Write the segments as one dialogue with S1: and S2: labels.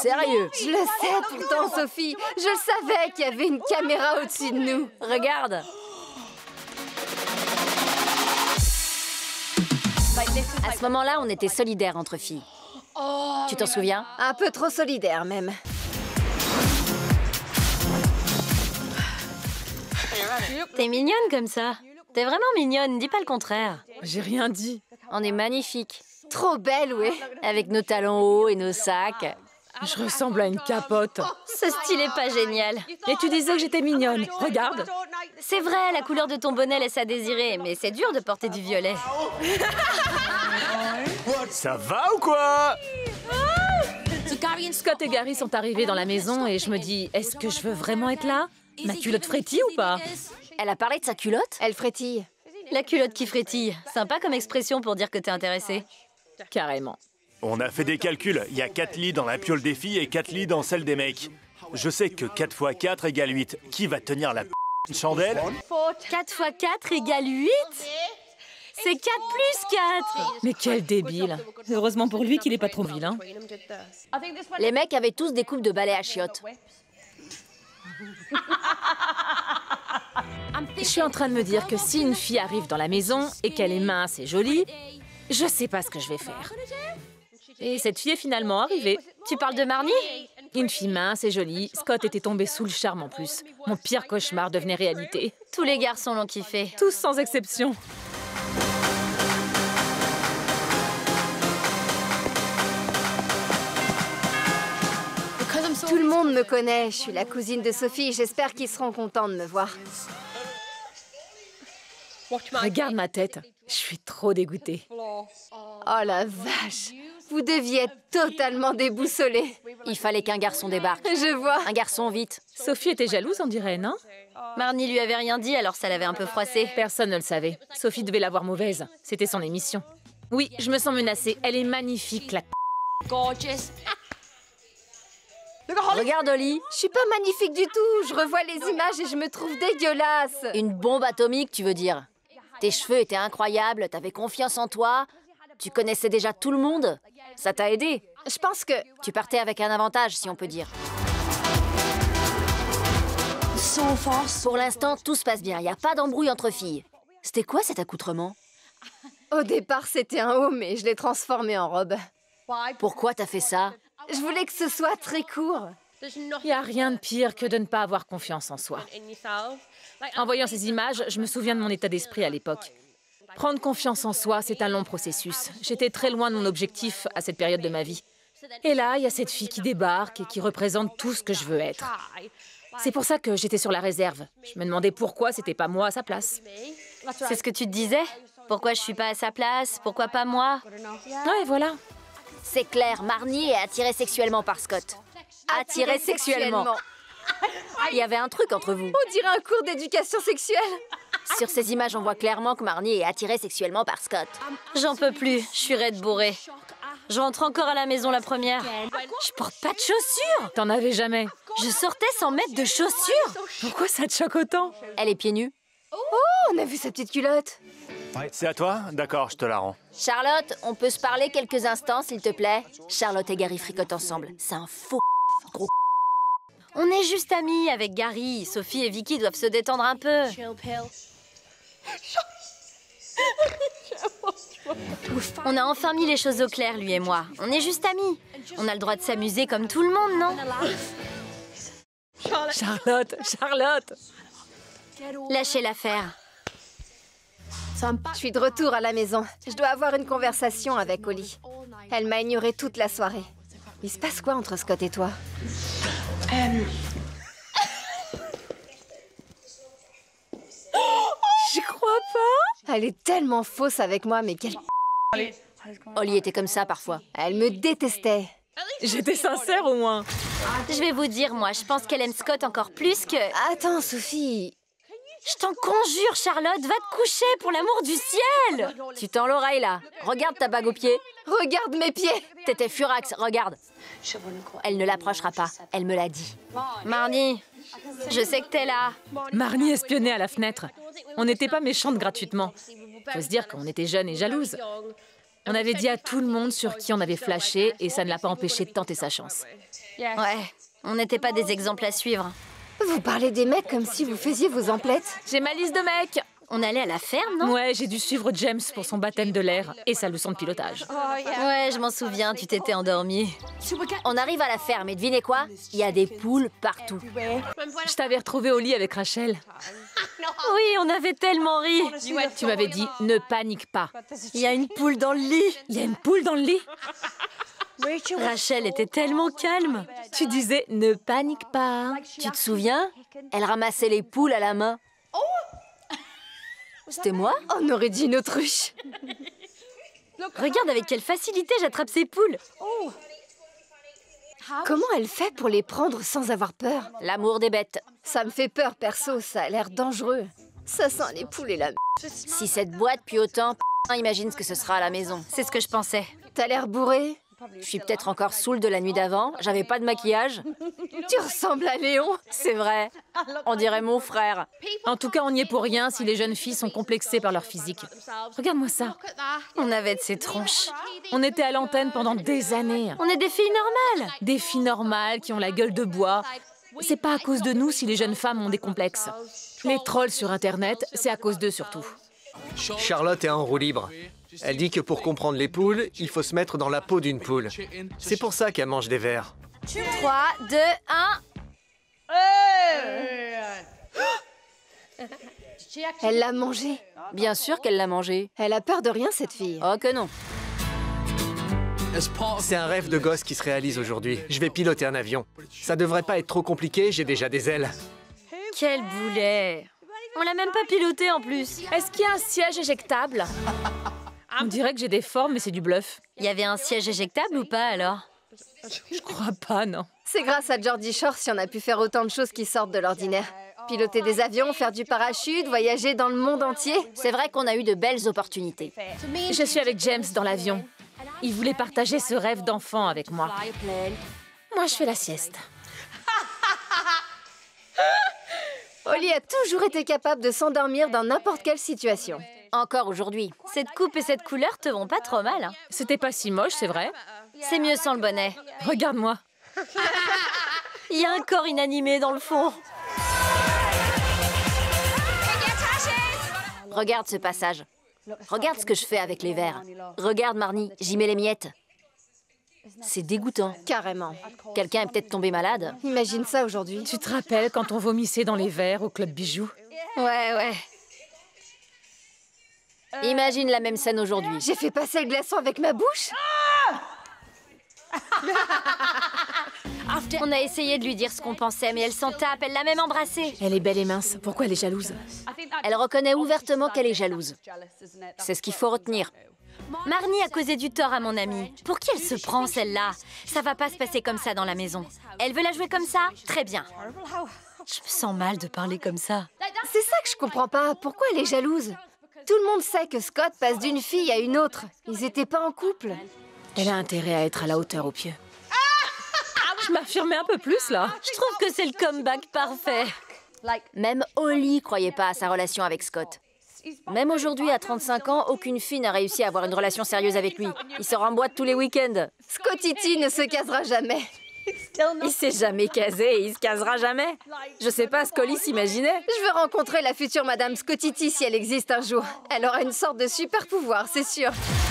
S1: Sérieux?
S2: Je le sais pourtant, Sophie. Je le savais qu'il y avait une caméra au-dessus de nous.
S1: Regarde. À ce moment-là, on était solidaires entre filles. Tu t'en souviens?
S2: Un peu trop solidaire, même.
S1: T'es mignonne comme ça. T'es vraiment mignonne, dis pas le contraire.
S3: J'ai rien dit.
S1: On est magnifiques.
S2: Trop belle, oui.
S1: Avec nos talons hauts et nos sacs.
S3: Je ressemble à une capote.
S1: Ce style est pas génial.
S3: Et tu disais que j'étais mignonne. Regarde.
S1: C'est vrai, la couleur de ton bonnet laisse à désirer, mais c'est dur de porter du violet.
S4: Ça va ou quoi?
S3: Scott et Gary sont arrivés dans la maison et je me dis, est-ce que je veux vraiment être là? Ma culotte frétille ou pas?
S1: Elle a parlé de sa culotte?
S2: Elle frétille.
S1: La culotte qui frétille. Sympa comme expression pour dire que t'es intéressée.
S3: Carrément.
S4: On a fait des calculs. Il y a 4 lits dans la piole des filles et 4 lits dans celle des mecs. Je sais que 4 x 4 égale 8. Qui va tenir la chandelle?
S1: 4 x 4 égale 8? C'est 4 plus 4!
S3: Mais quel débile. Heureusement pour lui qu'il est pas trop vilain.
S1: Les mecs avaient tous des coupes de balai à chiottes.
S3: Je suis en train de me dire que si une fille arrive dans la maison et qu'elle est mince et jolie, je sais pas ce que je vais faire. Et cette fille est finalement arrivée.
S1: Tu parles de Marnie?
S3: Une fille mince et jolie. Scott était tombé sous le charme en plus. Mon pire cauchemar devenait réalité.
S1: Tous les garçons l'ont kiffé.
S3: Tous sans exception.
S2: Tout le monde me connaît. Je suis la cousine de Sophie. J'espère qu'ils seront contents de me voir.
S3: Regarde ma tête. Je suis trop dégoûtée.
S2: Oh la vache. Vous deviez être totalement déboussolés.
S1: Il fallait qu'un garçon débarque.
S2: Je vois.
S1: Un garçon, vite.
S3: Sophie était jalouse, on dirait, non?
S1: Marnie lui avait rien dit, alors ça l'avait un peu froissée.
S3: Personne ne le savait. Sophie devait l'avoir mauvaise. C'était son émission. Oui, je me sens menacée. Elle est magnifique, la
S1: Gorgeous. Regarde, Oli.
S2: Je suis pas magnifique du tout. Je revois les images et je me trouve dégueulasse.
S1: Une bombe atomique, tu veux dire? Tes cheveux étaient incroyables, t'avais confiance en toi. Tu connaissais déjà tout le monde. Ça t'a aidé.
S2: Je pense que...
S1: Tu partais avec un avantage, si on peut dire. Sans force. Pour l'instant, tout se passe bien. Il n'y a pas d'embrouille entre filles. C'était quoi cet accoutrement?
S2: Au départ, c'était un haut, mais je l'ai transformé en robe.
S1: Pourquoi t'as fait ça?
S2: Je voulais que ce soit très court.
S3: Il n'y a rien de pire que de ne pas avoir confiance en soi. En voyant ces images, je me souviens de mon état d'esprit à l'époque. Prendre confiance en soi, c'est un long processus. J'étais très loin de mon objectif à cette période de ma vie. Et là, il y a cette fille qui débarque et qui représente tout ce que je veux être. C'est pour ça que j'étais sur la réserve. Je me demandais pourquoi c'était pas moi à sa place.
S1: C'est ce que tu te disais? Pourquoi je suis pas à sa place? Pourquoi pas moi?
S3: Ouais, voilà.
S1: C'est clair, Marnie est attirée sexuellement par Scott. Attirée sexuellement. Il y avait un truc entre vous.
S2: On dirait un cours d'éducation sexuelle.
S1: Sur ces images, on voit clairement que Marnie est attirée sexuellement par Scott. J'en peux plus, je suis raide bourrée. Je rentre encore à la maison la première. Je porte pas de chaussures.
S3: T'en avais jamais.
S1: Je sortais sans mettre de chaussures.
S3: Pourquoi ça te choque autant?
S1: Elle est pieds nus.
S2: Oh, on a vu sa petite culotte.
S4: C'est à toi? D'accord, je te la rends.
S1: Charlotte, on peut se parler quelques instants, s'il te plaît? Charlotte et Gary fricotent ensemble. C'est un faux gros. On est juste amis avec Gary. Sophie et Vicky doivent se détendre un peu. On a enfin mis les choses au clair, lui et moi. On est juste amis. On a le droit de s'amuser comme tout le monde, non?
S3: Charlotte, Charlotte!
S1: Lâchez l'affaire.
S2: Je suis de retour à la maison. Je dois avoir une conversation avec Oli. Elle m'a ignorée toute la soirée. Il se passe quoi entre Scott et toi?
S3: J'y crois pas!
S2: Elle est tellement fausse avec moi, mais quelle...
S1: Oli était comme ça parfois.
S2: Elle me détestait.
S3: J'étais sincère au moins.
S1: Je vais vous dire, moi, je pense qu'elle aime Scott encore plus que...
S2: Attends, Sophie.
S1: Je t'en conjure, Charlotte, va te coucher pour l'amour du ciel! Tu tends l'oreille, là. Regarde ta bague au pied.
S2: Regarde mes pieds.
S1: T'étais furax, regarde. Elle ne l'approchera pas, elle me l'a dit. Marnie, je sais que t'es là.
S3: Marnie espionnait à la fenêtre. On n'était pas méchantes gratuitement. Faut se dire qu'on était jeunes et jalouses. On avait dit à tout le monde sur qui on avait flashé et ça ne l'a pas empêché de tenter sa chance.
S1: Ouais, on n'était pas des exemples à suivre.
S2: Vous parlez des mecs comme si vous faisiez vos emplettes.
S3: J'ai ma liste de mecs.
S1: On allait à la ferme, non?
S3: Ouais, j'ai dû suivre James pour son baptême de l'air et sa leçon de pilotage.
S1: Ouais, je m'en souviens, tu t'étais endormie. On arrive à la ferme et devinez quoi? Il y a des poules partout.
S3: Je t'avais retrouvé au lit avec Rachel.
S1: Oui, on avait tellement ri.
S3: Tu m'avais dit « ne panique pas ».
S1: Il y a une poule dans le lit.
S3: Il y a une poule dans le lit?
S1: Rachel était tellement calme.
S3: Tu disais « ne panique pas ».
S1: Tu te souviens? Elle ramassait les poules à la main. C'était moi?
S2: On aurait dit une autruche.
S1: Regarde avec quelle facilité j'attrape ces poules.
S2: Comment elle fait pour les prendre sans avoir peur?
S1: L'amour des bêtes.
S2: Ça me fait peur, perso, ça a l'air dangereux. Ça sent les poules et la
S1: Si cette boîte pue autant, imagine ce que ce sera à la maison. C'est ce que je pensais.
S2: T'as l'air bourré?
S1: Je suis peut-être encore saoule de la nuit d'avant. J'avais pas de maquillage.
S2: Tu ressembles à Léon.
S1: C'est vrai. On dirait mon frère.
S3: En tout cas, on n'y est pour rien si les jeunes filles sont complexées par leur physique. Regarde-moi ça.
S1: On avait de ces tronches.
S3: On était à l'antenne pendant des années.
S1: On est des filles normales.
S3: Des filles normales qui ont la gueule de bois. C'est pas à cause de nous si les jeunes femmes ont des complexes. Les trolls sur Internet, c'est à cause d'eux surtout.
S5: Charlotte est en roue libre. Elle dit que pour comprendre les poules, il faut se mettre dans la peau d'une poule. C'est pour ça qu'elle mange des vers.
S1: 3, 2, 1.
S2: Elle l'a mangé.
S1: Bien sûr qu'elle l'a mangé.
S2: Elle a peur de rien, cette fille.
S1: Oh que non.
S5: C'est un rêve de gosse qui se réalise aujourd'hui. Je vais piloter un avion. Ça devrait pas être trop compliqué, j'ai déjà des ailes.
S1: Quel boulet. On l'a même pas piloté en plus.
S3: Est-ce qu'il y a un siège éjectable? On dirait que j'ai des formes, mais c'est du bluff.
S1: Il y avait un siège éjectable ou pas alors?
S3: Je crois pas, non.
S2: C'est grâce à Geordie Shore si on a pu faire autant de choses qui sortent de l'ordinaire. Piloter des avions, faire du parachute, voyager dans le monde entier.
S1: C'est vrai qu'on a eu de belles opportunités.
S3: Je suis avec James dans l'avion. Il voulait partager ce rêve d'enfant avec moi. Moi, je fais la sieste.
S2: Oli a toujours été capable de s'endormir dans n'importe quelle situation.
S1: Encore aujourd'hui. Cette coupe et cette couleur te vont pas trop mal. Hein.
S3: C'était pas si moche, c'est vrai.
S1: C'est mieux sans le bonnet.
S3: Regarde-moi.
S1: Il y a un corps inanimé dans le fond. Regarde ce passage. Regarde ce que je fais avec les verres. Regarde, Marnie, j'y mets les miettes. C'est dégoûtant.
S2: Carrément.
S1: Quelqu'un est peut-être tombé malade.
S2: Imagine ça aujourd'hui.
S3: Tu te rappelles quand on vomissait dans les verres au Club Bijoux?
S2: Ouais.
S1: Imagine la même scène aujourd'hui.
S2: J'ai fait passer le glaçon avec ma bouche.
S1: On a essayé de lui dire ce qu'on pensait, mais elle s'en tape, elle l'a même embrassée.
S3: Elle est belle et mince. Pourquoi elle est jalouse?
S1: Elle reconnaît ouvertement qu'elle est jalouse. C'est ce qu'il faut retenir. Marnie a causé du tort à mon amie. Pour qui elle se prend, celle-là? Ça va pas se passer comme ça dans la maison. Elle veut la jouer comme ça? Très bien. Je me sens mal de parler comme ça.
S2: C'est ça que je comprends pas. Pourquoi elle est jalouse? Tout le monde sait que Scott passe d'une fille à une autre. Ils étaient pas en couple.
S3: Elle a intérêt à être à la hauteur aux pieux. Je m'affirmais un peu plus, là.
S1: Je trouve que c'est le comeback parfait. Même Holly croyait pas à sa relation avec Scott. Même aujourd'hui, à 35 ans, aucune fille n'a réussi à avoir une relation sérieuse avec lui. Il sort en boîte tous les week-ends.
S2: Scotty ne se casera jamais.
S1: Il s'est jamais casé et il se casera jamais. Je sais pas ce qu'Holly s'imaginait.
S2: Je veux rencontrer la future Madame Scotty si elle existe un jour. Elle aura une sorte de super pouvoir, c'est sûr.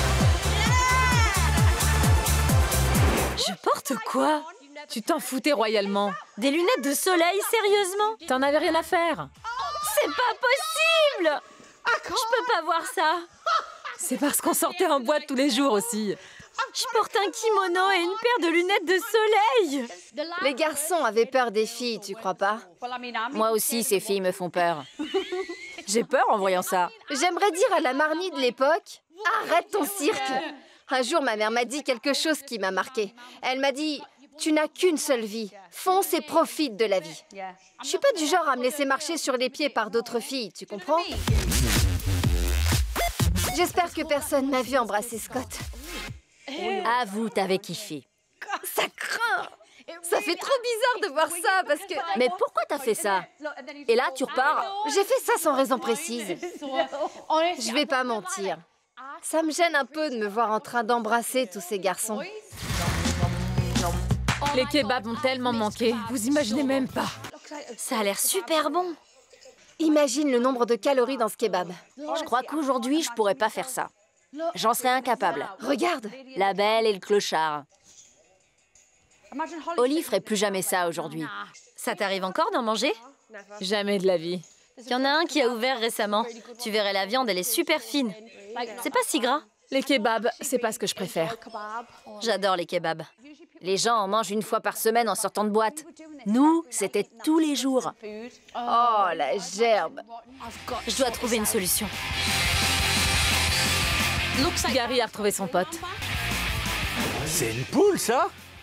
S1: Je porte quoi?
S3: Tu t'en foutais royalement.
S1: Des lunettes de soleil, sérieusement?
S3: T'en avais rien à faire.
S1: C'est pas possible! Je peux pas voir ça.
S3: C'est parce qu'on sortait en boîte tous les jours aussi.
S1: Je porte un kimono et une paire de lunettes de soleil.
S2: Les garçons avaient peur des filles, tu crois pas?
S1: Moi aussi, ces filles me font peur. J'ai peur en voyant ça.
S2: J'aimerais dire à la Marnie de l'époque, arrête ton cirque. Un jour, ma mère m'a dit quelque chose qui m'a marqué. Elle m'a dit, tu n'as qu'une seule vie. Fonce et profite de la vie. Je suis pas du genre à me laisser marcher sur les pieds par d'autres filles, tu comprends? J'espère que personne n'a vu embrasser Scott.
S1: Avoue, t'avais kiffé.
S2: Ça craint! Ça fait trop bizarre de voir ça parce que...
S1: Mais pourquoi t'as fait ça? Et là, tu repars?
S2: J'ai fait ça sans raison précise. Je vais pas mentir. Ça me gêne un peu de me voir en train d'embrasser tous ces garçons.
S3: Les kebabs ont tellement manqué, vous imaginez même pas.
S1: Ça a l'air super bon.
S2: Imagine le nombre de calories dans ce kebab.
S1: Je crois qu'aujourd'hui, je pourrais pas faire ça. J'en serais incapable.
S2: Regarde.
S1: La belle et le clochard. Holly ferait plus jamais ça aujourd'hui. Ça t'arrive encore d'en manger?
S3: Jamais de la vie.
S1: Il y en a un qui a ouvert récemment. Tu verrais la viande, elle est super fine. C'est pas si gras.
S3: Les kebabs, c'est pas ce que je préfère.
S1: J'adore les kebabs.
S2: Les gens en mangent une fois par semaine en sortant de boîte.
S1: Nous, c'était tous les jours.
S2: Oh, la gerbe.
S1: Je dois trouver une solution.
S3: Gary a retrouvé son pote.
S4: C'est une poule, ça?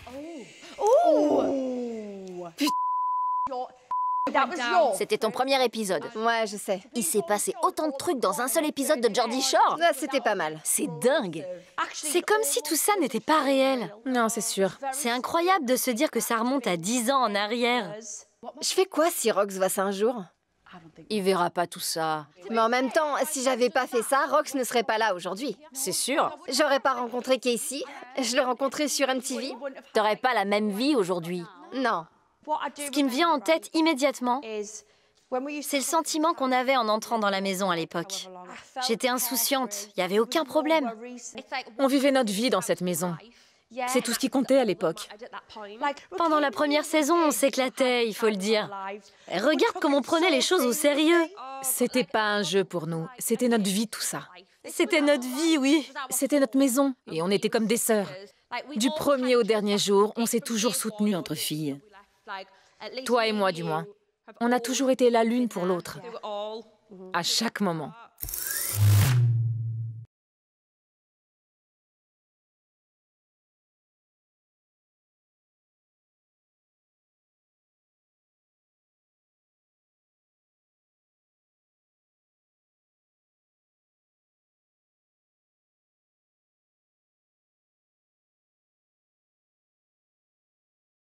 S1: C'était ton premier épisode.
S2: Ouais, je sais.
S1: Il s'est passé autant de trucs dans un seul épisode de Geordie Shore.
S2: Ça, c'était pas mal.
S1: C'est dingue. C'est comme si tout ça n'était pas réel.
S3: Non, c'est sûr.
S1: C'est incroyable de se dire que ça remonte à 10 ans en arrière.
S2: Je fais quoi si Rox voit ça un jour?
S1: Il verra pas tout ça.
S2: Mais en même temps, si j'avais pas fait ça, Rox ne serait pas là aujourd'hui.
S1: C'est sûr.
S2: J'aurais pas rencontré Casey. Je l'ai rencontré sur MTV.
S1: T'aurais pas la même vie aujourd'hui.
S2: Non.
S1: Ce qui me vient en tête immédiatement, c'est le sentiment qu'on avait en entrant dans la maison à l'époque. J'étais insouciante, il n'y avait aucun problème.
S3: On vivait notre vie dans cette maison. C'est tout ce qui comptait à l'époque.
S1: Pendant la première saison, on s'éclatait, il faut le dire. Regarde comme on prenait les choses au sérieux.
S3: C'était pas un jeu pour nous, c'était notre vie tout ça.
S1: C'était notre vie, oui.
S3: C'était notre maison et on était comme des sœurs. Du premier au dernier jour, on s'est toujours soutenus entre filles. Toi et moi, du moins. On a toujours été là l'une pour l'autre. À chaque moment.